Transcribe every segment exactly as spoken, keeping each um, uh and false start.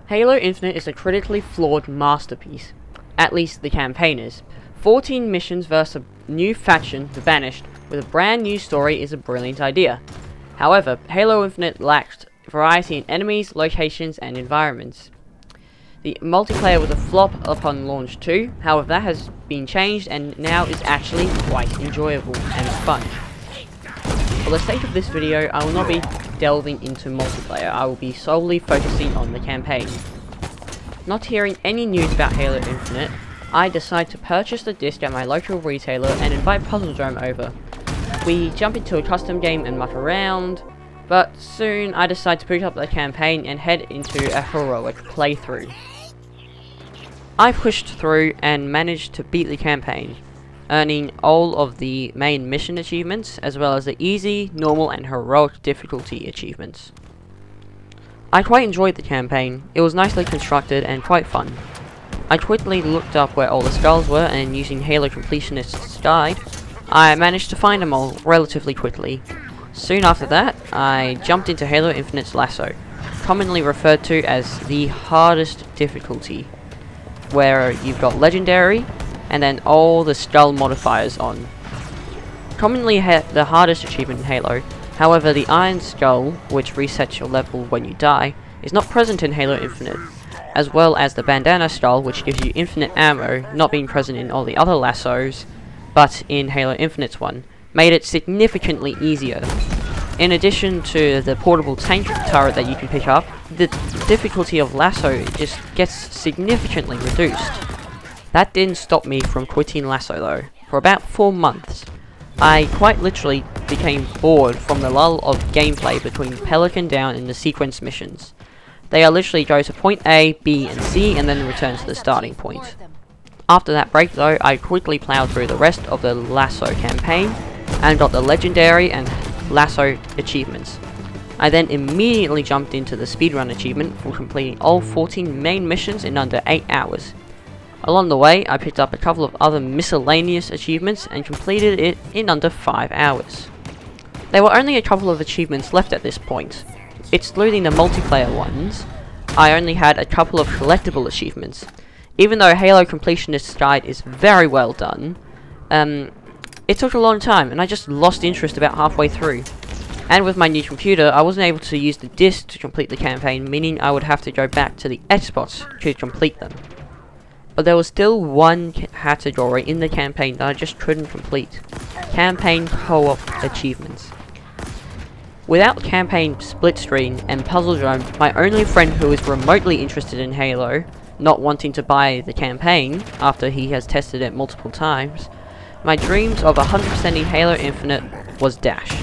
Halo Infinite is a critically flawed masterpiece. At least the campaign is. fourteen missions versus a new faction, the Banished, with a brand new story is a brilliant idea. However, Halo Infinite lacked variety in enemies, locations, and environments. The multiplayer was a flop upon launch too, however that has been changed and now is actually quite enjoyable and fun. For the sake of this video, I will not be delving into multiplayer, I will be solely focusing on the campaign. Not hearing any news about Halo Infinite, I decide to purchase the disc at my local retailer and invite Puzzledrome over. We jump into a custom game and muck around, but soon I decide to pick up the campaign and head into a heroic playthrough. I pushed through and managed to beat the campaign, earning all of the main mission achievements as well as the easy, normal and heroic difficulty achievements. I quite enjoyed the campaign, it was nicely constructed and quite fun. I quickly looked up where all the skulls were and using Halo Completionist's guide, I managed to find them all relatively quickly. Soon after that, I jumped into Halo Infinite's Lasso, commonly referred to as the hardest difficulty, where you've got Legendary, and then all the skull modifiers on. Commonly ha the hardest achievement in Halo, however the Iron Skull, which resets your level when you die, is not present in Halo Infinite, as well as the Bandana Skull, which gives you infinite ammo, not being present in all the other lassos, but in Halo Infinite's one, made it significantly easier. In addition to the portable tank turret that you can pick up, the difficulty of Lasso just gets significantly reduced. That didn't stop me from quitting Lasso though. For about four months, I quite literally became bored from the lull of gameplay between Pelican Down and the sequence missions. They are literally go to point A, B and C and then return to the starting point. After that break though, I quickly ploughed through the rest of the Lasso campaign and got the Legendary and Lasso achievements. I then immediately jumped into the speedrun achievement for completing all fourteen main missions in under eight hours. Along the way, I picked up a couple of other miscellaneous achievements and completed it in under five hours. There were only a couple of achievements left at this point. Excluding the multiplayer ones, I only had a couple of collectible achievements. Even though Halo Completionist's Guide is very well done, um, it took a long time and I just lost interest about halfway through. And with my new computer, I wasn't able to use the disc to complete the campaign, meaning I would have to go back to the Xbox to complete them. But there was still one category in the campaign that I just couldn't complete. Campaign co-op achievements. Without campaign split screen and Puzzledrome, my only friend who is remotely interested in Halo, not wanting to buy the campaign after he has tested it multiple times, my dreams of one hundred percenting Halo Infinite was dashed.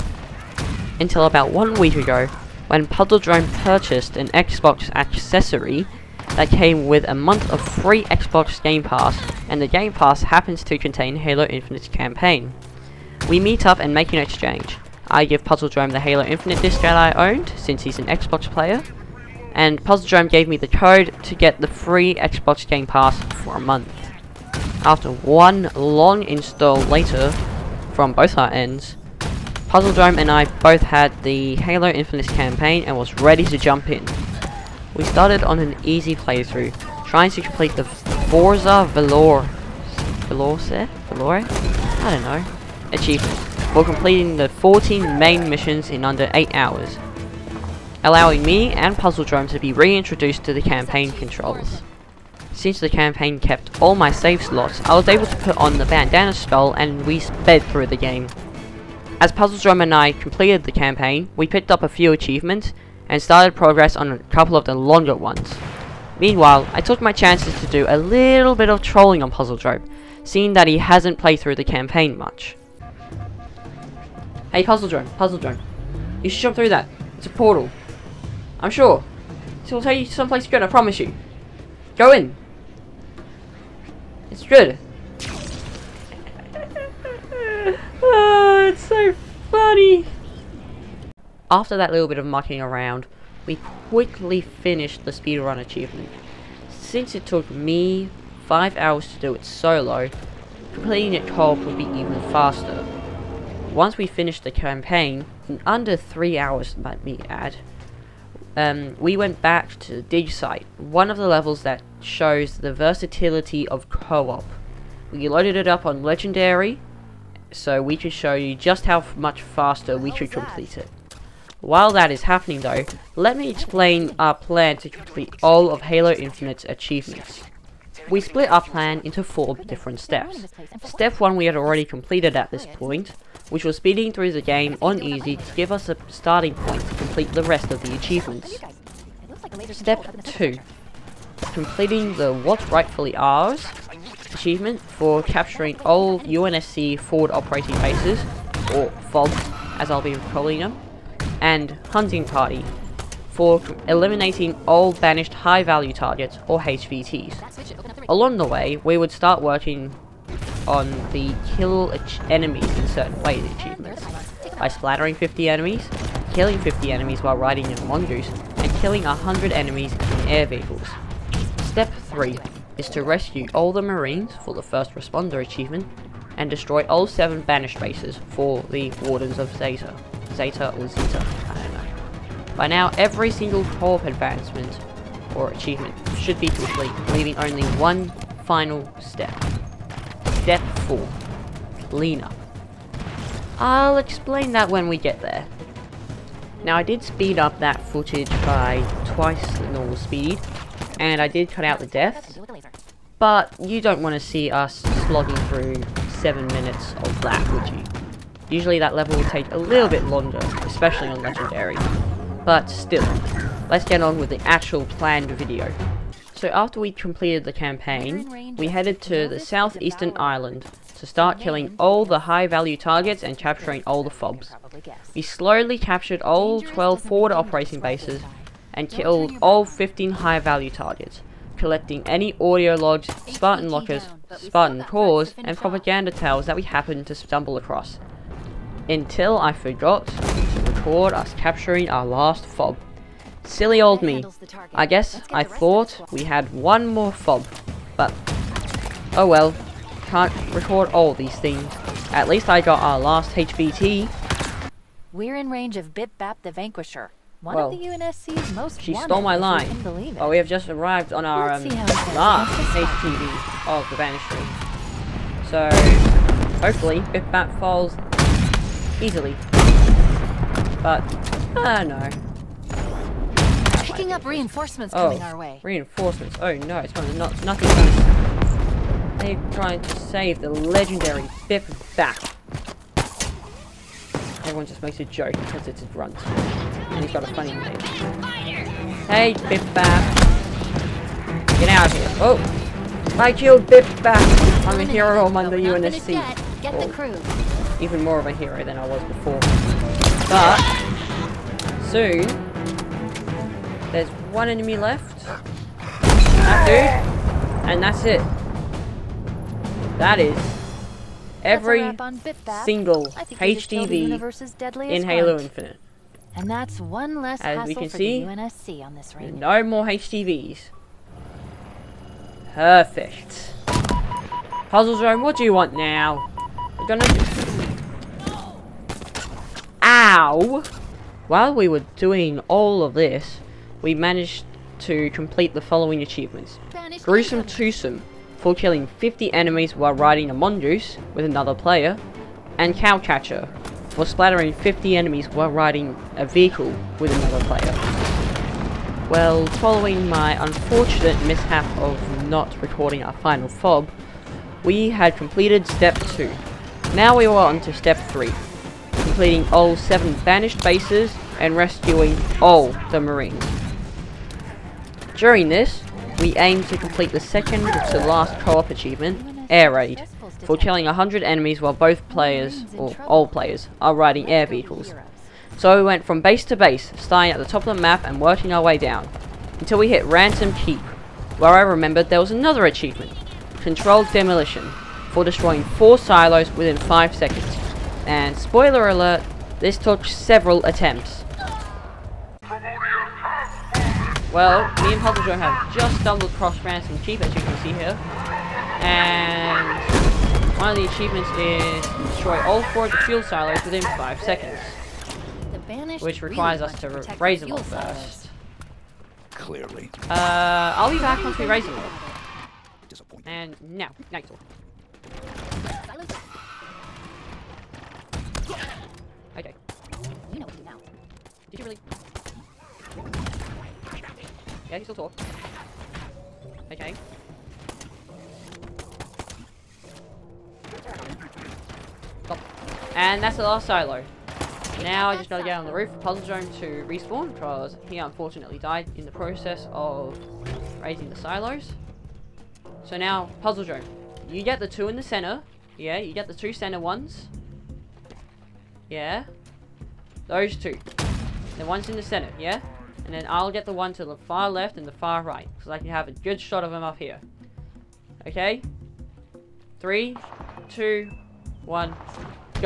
Until about one week ago, when Puzzledrome purchased an Xbox accessory that came with a month of free Xbox Game Pass, and the Game Pass happens to contain Halo Infinite's campaign. We meet up and make an exchange. I give Puzzledrome the Halo Infinite disc that I owned, since he's an Xbox player, and Puzzledrome gave me the code to get the free Xbox Game Pass for a month. After one long install later, from both our ends, Puzzledrome and I both had the Halo Infinite campaign and was ready to jump in. We started on an easy playthrough, trying to complete the Forza Velour, Veloce? Velour? I don't know, achievement, for completing the fourteen main missions in under eight hours, allowing me and Puzzledrome to be reintroduced to the campaign controls. Since the campaign kept all my save slots, I was able to put on the Bandana Skull and we sped through the game. As Puzzledrome and I completed the campaign, we picked up a few achievements and started progress on a couple of the longer ones. Meanwhile, I took my chances to do a little bit of trolling on Puzzledrome, seeing that he hasn't played through the campaign much. Hey Puzzledrome, Puzzledrome, you should jump through that. It's a portal. I'm sure. It'll take you someplace good, I promise you. Go in. It's good. Oh, it's so funny. After that little bit of mucking around, we quickly finished the speedrun achievement. Since it took me five hours to do it solo, completing it co-op would be even faster. Once we finished the campaign, in under three hours let me add, um, we went back to the dig site, one of the levels that shows the versatility of co-op. We loaded it up on Legendary, so we could show you just how much faster we could complete it. While that is happening though, let me explain our plan to complete all of Halo Infinite's achievements. We split our plan into four different steps. Step one we had already completed at this point, which was speeding through the game on easy to give us a starting point to complete the rest of the achievements. Step two. Completing the What's Rightfully Ours achievement for capturing all U N S C forward operating bases, or FOBs as I'll be calling them, and Hunting Party for eliminating all banished high value targets, or H V Ts. Along the way, we would start working on the kill enemies in certain ways achievements, by splattering fifty enemies, killing fifty enemies while riding in a mongoose, and killing one hundred enemies in air vehicles. Step three is to rescue all the Marines for the First Responder achievement, and destroy all seven banished bases for the Wardens of Zeta. Zeta or Zeta, I don't know. By now, every single co-op advancement or achievement should be complete, leaving only one final step. Step four. Cleanup. I'll explain that when we get there. Now, I did speed up that footage by twice the normal speed, and I did cut out the deaths, but you don't want to see us slogging through seven minutes of that, would you? Usually that level will take a little bit longer, especially on Legendary. But still, let's get on with the actual planned video. So after we completed the campaign, we headed to the southeastern island to start killing all the high value targets and capturing all the FOBs. We slowly captured all twelve forward operating bases and killed all fifteen high value targets, collecting any audio logs, Spartan lockers, Spartan cores, and propaganda tales that we happened to stumble across. Until I forgot to record us capturing our last FOB. Silly old me. I guess I thought we had one more FOB, but oh well, can't record all these things. At least I got our last H V T. We're in range of Bip Bap the Vanquisher, one well, of the U N S C's most she wanted, stole my if line. you can believe it. Oh, we have just arrived on our um, last H T V of the Banishry. So, hopefully, Bip Bap falls easily. But, I don't know. Picking up reinforcements Oh, coming our way. Reinforcements. Oh no, it's gonna not nothing's gonna. They're trying to save the legendary Bip Bap. Everyone just makes a joke because it's a grunt. And he's got a funny name. Hey, Bip Bap. Get out of here. Oh! I killed Bip Bap! I'm a hero among the U N S C. Get the crew. Even more of a hero than I was before. But soon there's one enemy left. That dude. And that's it. That is every single H D V in Halo Infinite. And that's one less As hassle we can for see, the U N S C on this range. No more H D Vs. Perfect. Puzzle Zone, what do you want now? We're gonna... Ow! While we were doing all of this, we managed to complete the following achievements. Gruesome Twosome, for killing fifty enemies while riding a mongoose with another player, and Cowcatcher, for splattering fifty enemies while riding a vehicle with another player. Well, following my unfortunate mishap of not recording our final FOB, we had completed step two. Now we were on to step three, completing all seven banished bases and rescuing all the Marines. During this, we aimed to complete the second to last co-op achievement, Air Raid, for killing one hundred enemies while both players, or all players, are riding air vehicles. So we went from base to base, starting at the top of the map and working our way down, until we hit Ransom Keep, where I remembered there was another achievement, Controlled Demolition, for destroying four silos within five seconds. And spoiler alert, this took several attempts. Well, me and Puzzle Joe have just stumbled across Ransom Keep, as you can see here. And one of the achievements is destroy all four of the fuel silos within five seconds. Which requires us to raise them all first. clearly. Uh, I'll be back once we raise them all. Disappointing. And now, now you talk. Okay. You know what to do now. Did you really? Yeah, you still talk. Okay. Stop. And that's the last silo. Now I just gotta get on the roof of Puzzle Drome to respawn, because he unfortunately died in the process of raising the silos. So now, Puzzle Drome, you get the two in the center. Yeah, you get the two center ones. Yeah. Those two. The one's in the center, yeah? And then I'll get the one to the far left and the far right, because I can have a good shot of him up here. Okay? Three, two, one, go.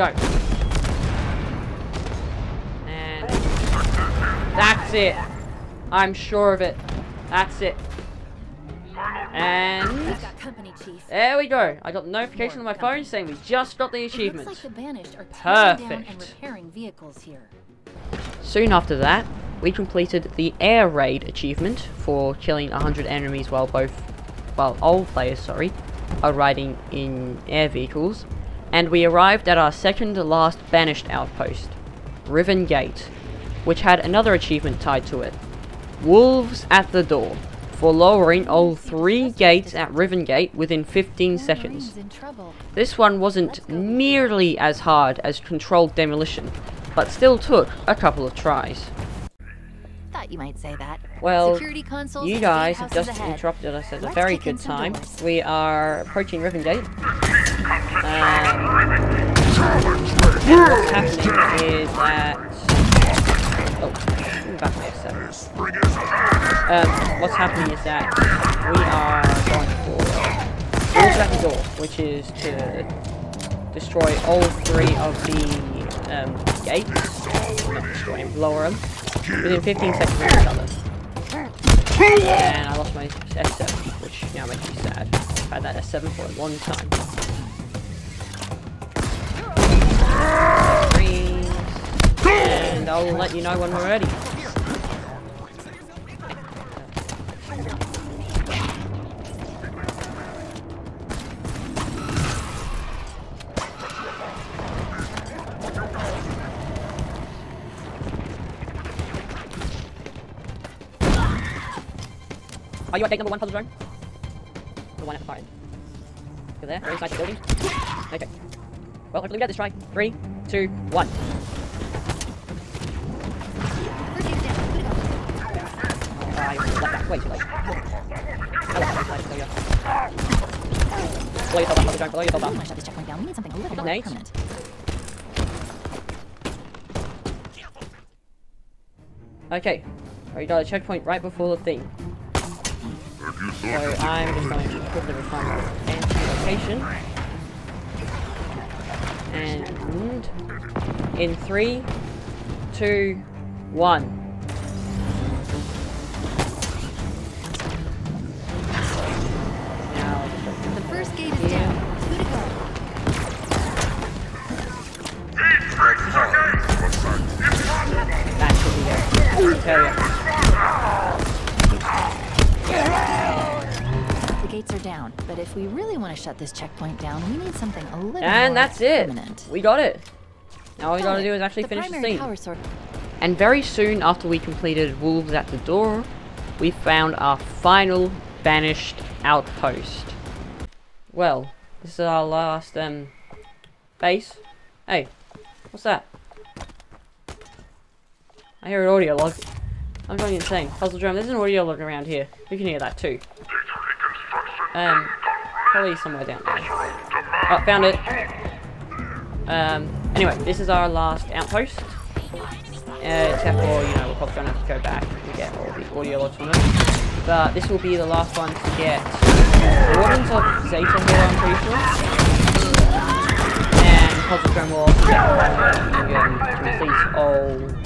And that's it. I'm sure of it. That's it. And We've got company, Chief. there we go. I got a notification on my phone saying we just got the achievement. It looks like the Banished are tearing down and Perfect. repairing vehicles here. Soon after that, we completed the air raid achievement for killing one hundred enemies while both, while all players, sorry, are riding in air vehicles, and we arrived at our second to last banished outpost, Riven Gate, which had another achievement tied to it, Wolves at the Door, for lowering all three gates at Riven Gate within fifteen seconds. Wolverine's in trouble. This one wasn't nearly as hard as Controlled Demolition, but still took a couple of tries. Thought you might say that. Well, Security consoles you and guys have gatehouses just ahead. interrupted us at a Let's very kick in good some time. doors. We are approaching Riven Gate. Um, what's happening is that... Oh, let me back up a second. Um, what's happening is that we are going for Wolves at the Door, which is to destroy all three of the um, gates. Not destroy them, lower them. Within fifteen seconds of each other. And I lost my S seven, which now makes me sad. I've had that S seven for a long time. Freeze. And I'll let you know when we're ready. Are you at gate number one, Puzzle Drome? The one at the far end. Go there, very inside the building. Okay. Well, hopefully we get this try. Three, two, one. Oh, I left that way too late. I left that way too late, there we go. Blow yourself up, Puzzle Drome, blow yourself We up. want to shut this checkpoint down. We need something a little more Nades? permanent. Okay. We got a checkpoint right before the thing. So I'm just going to put the requirement into location. And in three, two, one. Now The first gate is down. Two to go. that should be it. I tell ya. The gates are down, but if we really want to shut this checkpoint down, we need something a little And more that's it. permanent. We got it. Now all we Got gotta it. do is actually the finish the primary scene. power source. And very soon after we completed Wolves at the Door, we found our final banished outpost. Well, this is our last um base. Hey, what's that? I hear an audio log. I'm going insane. Puzzle Drome, there's an audio log around here. You can hear that too. Um, probably somewhere down there. Oh, found it. Um, anyway, this is our last outpost. Uh, except for, you know, we're probably going to have to go back and get all the audio logs from it. But this will be the last one to get Wardens of Zeta here, I'm pretty sure. And Puzzle Drome will also get one where you can complete all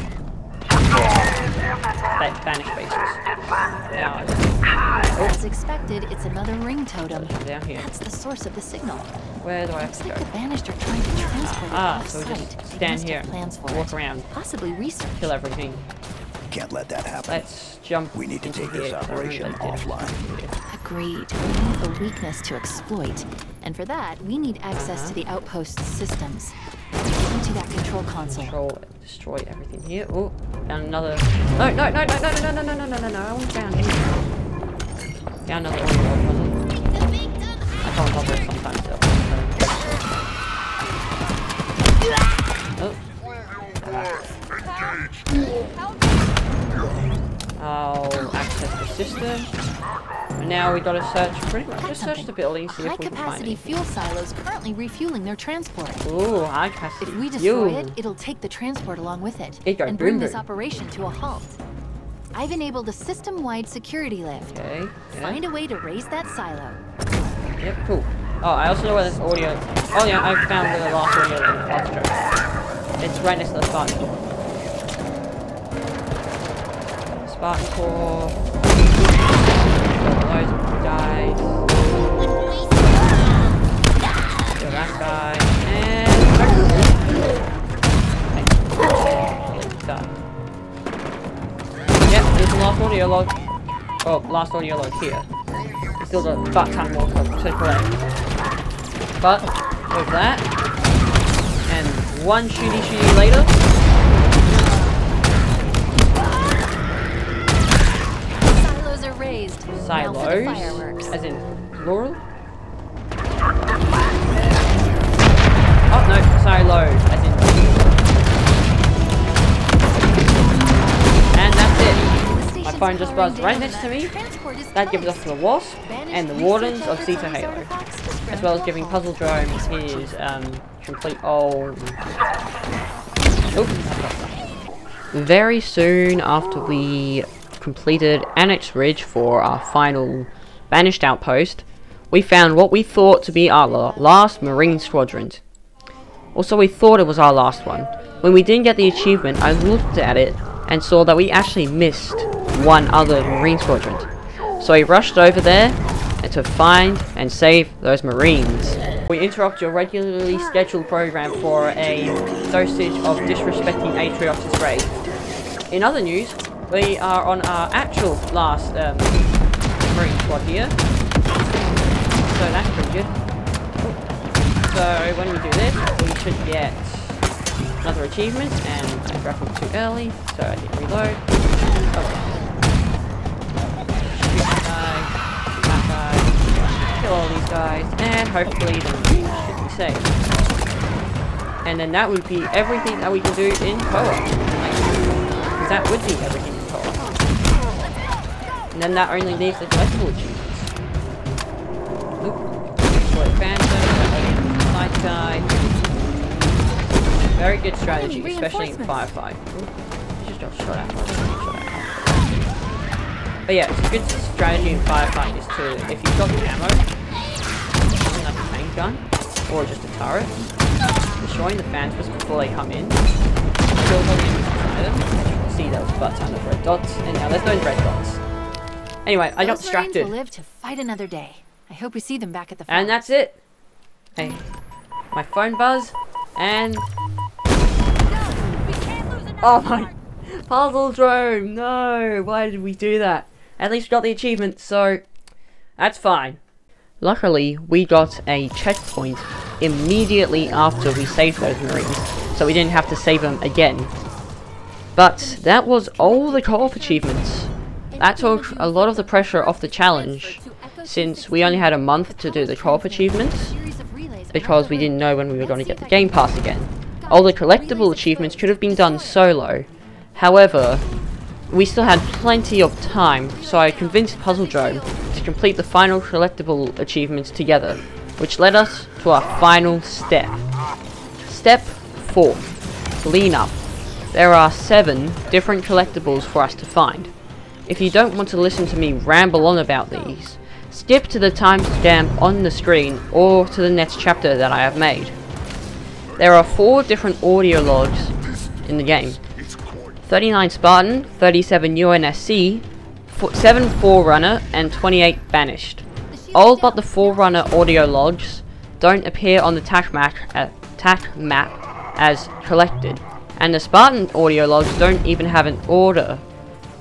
ba banished bases. Now, oh, As expected, it's another ring totem. down here. That's the source of the signal. Where do I have Looks to like go? the Banished are trying to transport it Ah, off so we site. just They stand must here, have plans for walk it. around, Possibly research. kill everything. can't let that happen. Let's jump We need to into take this here, 'cause I operation remember I did offline. Agreed. We have a weakness to exploit. And for that, we need access Uh-huh. to the outpost systems. Get into that control console. Control, destroy everything here. Oh, found another. No, no, no, no, no, no, no, no, no, no, no, no. I want found him. Found another audio log puzzle. I can't cover it sometimes though. Oh. I'll access the system. And now we gotta search, pretty much just search the building, see if we can find High-capacity it. fuel silos currently refueling their transport. Ooh, high capacity. If we destroy fuel. it, it'll take the transport along with it It go and bring boom this boom. operation to a halt. I've enabled a system-wide security lift. Okay, yeah. Find a way to raise that silo. Yep, cool. Oh, I also know where this audio. Oh yeah, I found the last audio in the last track. It's right next to the Spartan core. Spartan core. Got those guys. Got that guy. And. Hey. Done. Yep, there's the last audio log. Oh, last audio log here. There's still a butt ton more to collect. But, with that, and one shooty shooty later, Silos are raised. Now for the fireworks. silos, as in plural? Oh no, silos, as in and that's it. My phone just buzzed right next to me. That gives us the Wasp and the Wardens of Zeta Halo, as well as giving Puzzle Drome his um, complete old. Oh. Very soon after we completed Annex Ridge for our final Banished Outpost, we found what we thought to be our la last Marine Squadron. Also, we thought it was our last one. When we didn't get the achievement, I looked at it and saw that we actually missed one other Marine Squadron. So I rushed over there and to find and save those Marines. We interrupt your regularly scheduled program for a dosage of disrespecting Atriox's raid. In other news, we are on our actual last um, Marine squad here. So that's pretty good. So when we do this, we should get another achievement, and I grappled too early, so I didn't reload. Okay. Shoot that guy, that guy, kill all these guys, and hopefully the Marines should be safe. And then that would be everything that we can do in co-op. Because that would be everything in co-op. And then that only leaves the collectible achievements. Oop. Destroy Phantom, Night Guy. Very good strategy, especially in firefight. Ooh, just got shot at. Shot at. But yeah, it's a good strategy in firefight is to, if you've got the ammo, something like a tank gun, or just a turret, destroying the phantoms before they come in, kill them inside them. As you can see, there was a butt ton of red dots, and now there's no red dots. Anyway, I got Those Marines distracted. will live to fight another day. I hope we see them back at the And front. that's it. Hey, my phone buzz, and oh my, Puzzle Drome, no, why did we do that? At least we got the achievement, so that's fine. Luckily, we got a checkpoint immediately after we saved those Marines, so we didn't have to save them again. But that was all the co-op achievements. That took a lot of the pressure off the challenge, since we only had a month to do the co-op achievements, because we didn't know when we were going to get the Game Pass again. All the collectible achievements could have been done solo. However, we still had plenty of time, so I convinced Puzzle Drome to complete the final collectible achievements together, which led us to our final step. Step four. Clean up. There are seven different collectibles for us to find. If you don't want to listen to me ramble on about these, skip to the timestamp on the screen or to the next chapter that I have made. There are four different audio logs in the game. thirty-nine Spartan, thirty-seven U N S C, seven Forerunner, and twenty-eight Banished. All but the Forerunner audio logs don't appear on the T A C map, uh, T A C map as collected, and the Spartan audio logs don't even have an order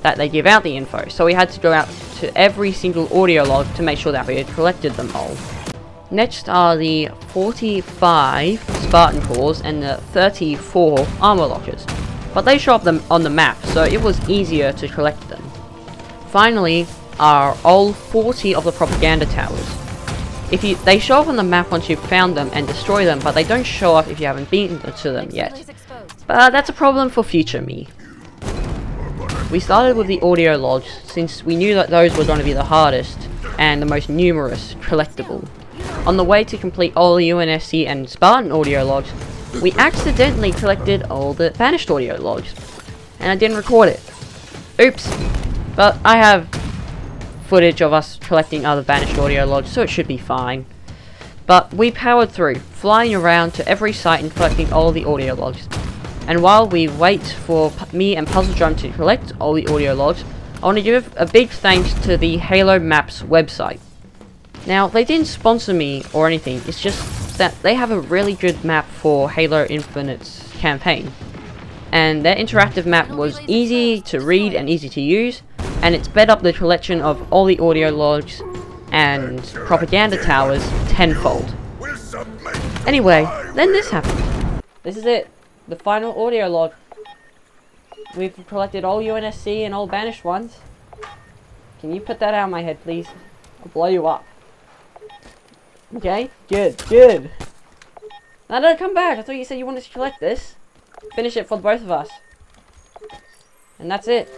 that they give out the info, so we had to go out to every single audio log to make sure that we had collected them all. Next are the forty-five Spartan cores and the thirty-four armor lockers, but they show up them on the map, so it was easier to collect them. Finally are all forty of the propaganda towers. If you, they show up on the map once you've found them and destroy them, but they don't show up if you haven't been to them yet. But that's a problem for future me. We started with the audio logs since we knew that those were going to be the hardest and the most numerous collectible. On the way to complete all the U N S C and Spartan audio logs, we accidentally collected all the Banished audio logs, and I didn't record it. Oops. But I have footage of us collecting other Banished audio logs, so it should be fine. But we powered through, flying around to every site and collecting all the audio logs. And while we wait for P me and PuzzleDrome to collect all the audio logs, I want to give a big thanks to the Halo Maps website. Now, they didn't sponsor me or anything, it's just that they have a really good map for Halo Infinite's campaign. And their interactive map was easy to read and easy to use, and it sped up the collection of all the audio logs and propaganda towers tenfold. Anyway, then this happened. This is it, the final audio log. We've collected all U N S C and all Banished ones. Can you put that out of my head, please? I'll blow you up. Okay, good, good. Now don't come back, I thought you said you wanted to collect this. Finish it for the both of us. And that's it.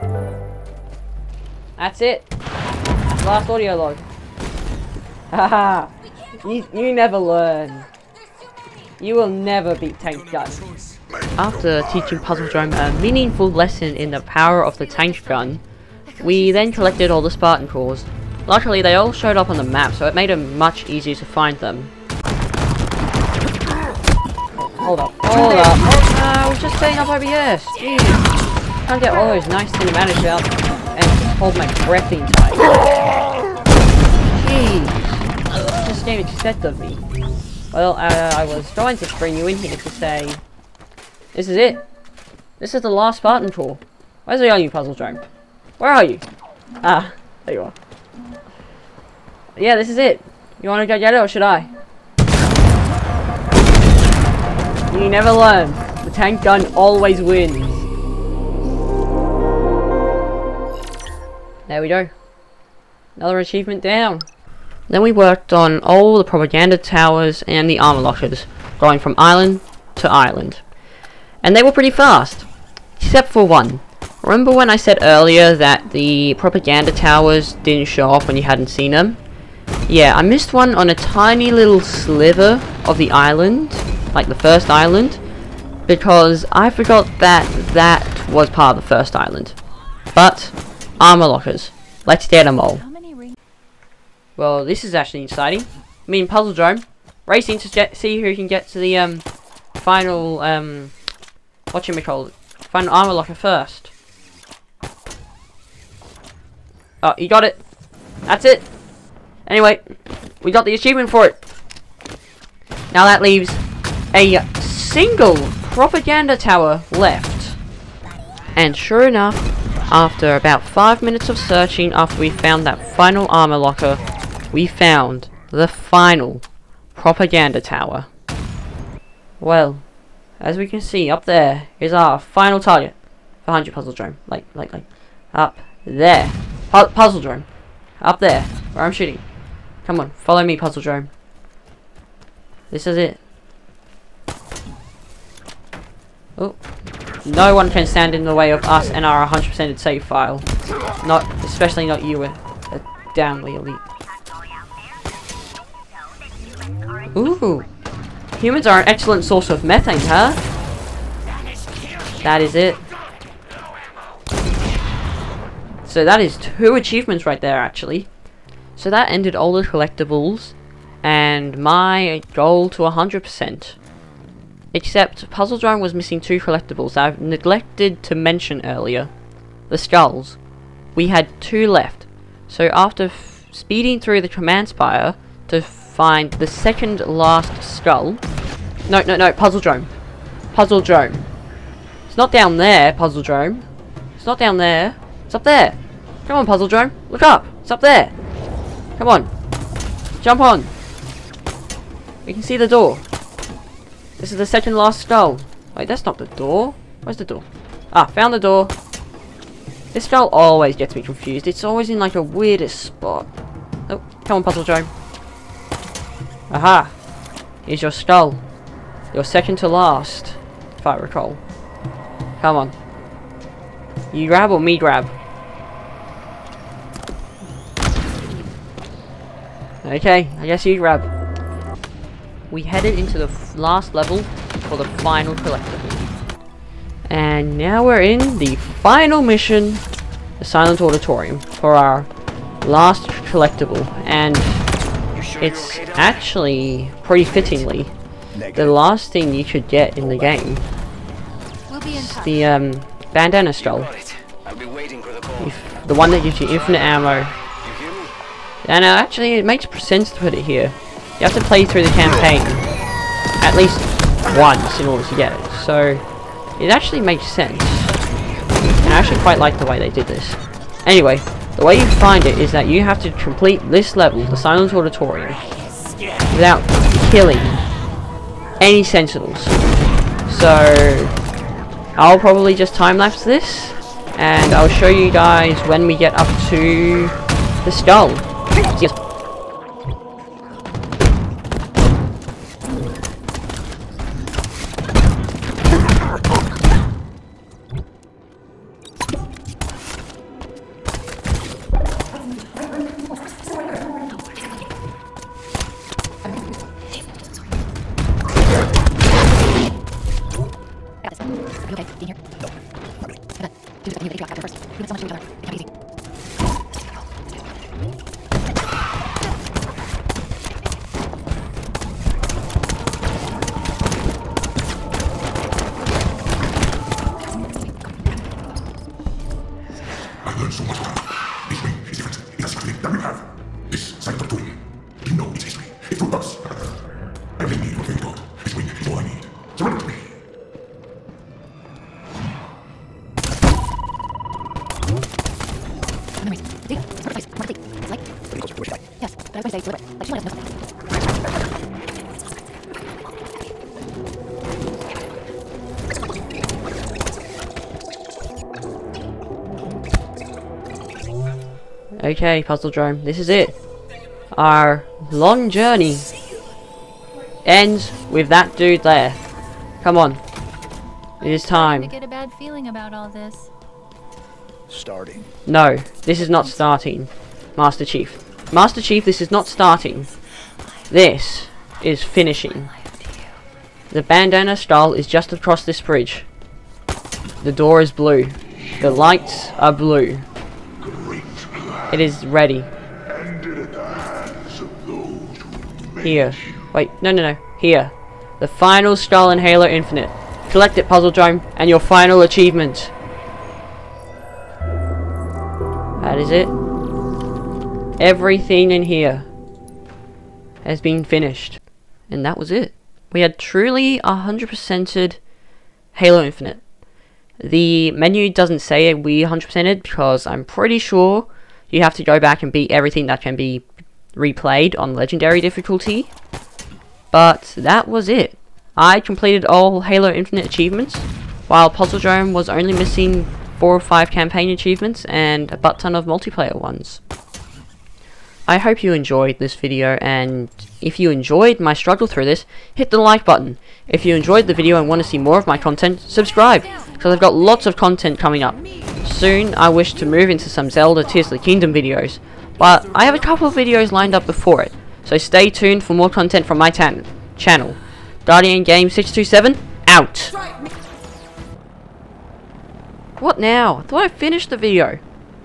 That's it. Last audio log. Haha. you, you never learn. You will never beat Tank Gun. After teaching PuzzleDrome a meaningful lesson in the power of the tank gun, we then collected all the Spartan cores. Luckily, they all showed up on the map, so it made it much easier to find them. Hold up, hold up, oh no, I was just setting up O B S, jeez. Can't get all those nice cinematics out and just hold my breath the entire time. Jeez, this game expected of me. Well, uh, I was trying to bring you in here to say, this is it. This is the last Spartan core. Where's the you, PuzzleDrome? Where are you? Ah, there you are. Yeah, this is it. You want to go get it, or should I? You never learn. The tank gun always wins. There we go. Another achievement down. Then we worked on all the propaganda towers and the armor lockers, going from island to island. And they were pretty fast, except for one. Remember when I said earlier that the propaganda towers didn't show up when you hadn't seen them? Yeah, I missed one on a tiny little sliver of the island, like the first island, because I forgot that that was part of the first island. But, armor lockers. Let's get them all. Well, this is actually exciting. Me and PuzzleDrome racing to get, see who can get to the um final um whatchamacallit, final armor locker first. Oh, you got it. That's it. Anyway, we got the achievement for it. Now that leaves a single propaganda tower left. And sure enough, after about five minutes of searching after we found that final armor locker, we found the final propaganda tower. Well, as we can see up there is our final target. Behind you, PuzzleDrome. Like, like, like. Up there. Pu PuzzleDrome. Up there, where I'm shooting. Come on, follow me, PuzzleDrome. This is it. Oh. No one can stand in the way of us and our one hundred percent save file. Not, especially not you, a, a downly elite. Ooh. Humans are an excellent source of methane, huh? That is it. So that is two achievements right there, actually. So that ended all the collectibles and my goal to one hundred percent. Except PuzzleDrome was missing two collectibles that I've neglected to mention earlier. The skulls. We had two left. So after f speeding through the command spire to find the second last skull. No, no, no, PuzzleDrome. PuzzleDrome. It's not down there, PuzzleDrome. It's not down there. It's up there. Come on, Puzzle Drone. Look up. It's up there. Come on. Jump on. We can see the door. This is the second last skull. Wait, that's not the door. Where's the door? Ah, found the door. This skull always gets me confused. It's always in like a weirdest spot. Oh, come on, Puzzle Drone. Aha. Here's your skull. Your second to last, if I recall. Come on. You grab or me grab? Okay, I guess you grab. We headed into the f last level for the final collectible. And now we're in the final mission, the Silent Auditorium, for our last collectible. And Sure it's okay actually, pretty fittingly, Negative. the last thing you could get in the game. We'll be in It's touch. the um, bandana skull. Got it. I'll be waiting for the call. If, the one that gives you infinite ammo. You hear me? And uh, actually, it makes sense to put it here. You have to play through the campaign at least once in order to get it. So, it actually makes sense. And I actually quite like the way they did this. Anyway, the way you find it is that you have to complete this level, the Silent Auditorium, without killing any sentinels. So, I'll probably just time-lapse this, and I'll show you guys when we get up to the skull. See you. I learned so much about it. This ring is different. It has something that we have. This silent auditorium. You know its history. Its roots. I really need what they got. This ring is all I need. Surrender to me. Yes, but I was going to say it's deliberate. Like, she wanted to know something. Okay, Puzzle Drone, this is it. Our long journey ends with that dude there. Come on. It is I time. get a bad feeling about all this. Starting. No, this is not starting. Master Chief. Master Chief, this is not starting. This is finishing. The bandana skull is just across this bridge. The door is blue. The lights are blue. It is ready. Here. Wait, no, no, no. Here. The final skull in Halo Infinite. Collect it, Puzzle Drone, and your final achievement. That is it. Everything in here has been finished. And that was it. We had truly one hundred percented Halo Infinite. The menu doesn't say we one hundred percented because I'm pretty sure you have to go back and beat everything that can be replayed on Legendary difficulty. But that was it. I completed all Halo Infinite achievements, while Puzzle Drone was only missing four or five campaign achievements and a butt ton of multiplayer ones. I hope you enjoyed this video, and if you enjoyed my struggle through this, hit the like button. If you enjoyed the video and want to see more of my content, subscribe, because I've got lots of content coming up. Soon I wish to move into some Zelda Tears of the Kingdom videos, but I have a couple of videos lined up before it, so stay tuned for more content from my tan channel. Guardian Game six two seven, out! What now? I thought I finished the video.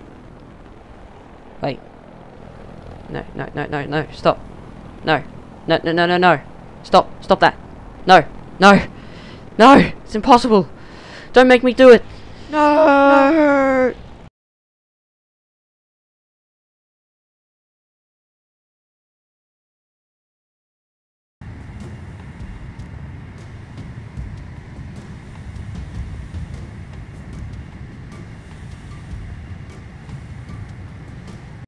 Wait. No, no, no, no, no, stop. No. No, no, no, no, no. Stop, stop that. No, no, no, it's impossible. Don't make me do it. No!